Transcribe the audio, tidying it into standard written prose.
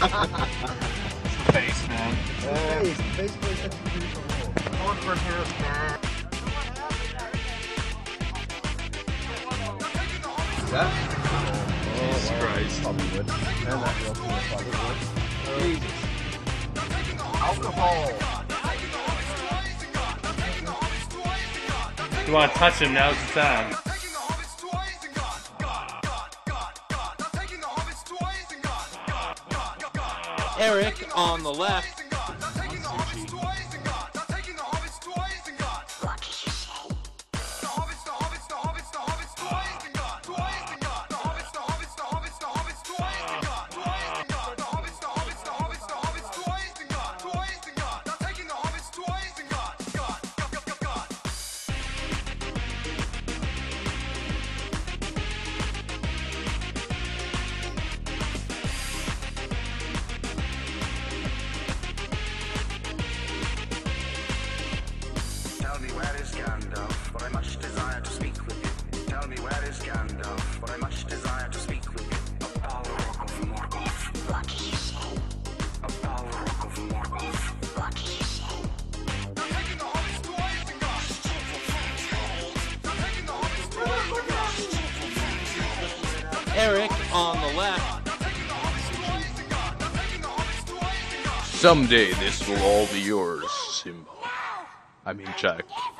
Face, man. Face plays such a crucial role. Going for him, man. That? Jesus Christ. Probably would. And that real cool probably would. Jesus. Alcohol. You want to touch him, now's the time. Eric on the left. Tell me where is Gandalf, for I much desire to speak with you. Tell me where is Gandalf, for I much desire to speak with you. A Balrog of Morgoth. What did you say? A Balrog of Morgoth. What did you say? They're taking the hobbits to Isengard. Eric on the left. Someday this will all be yours, Simba. I mean, Jack.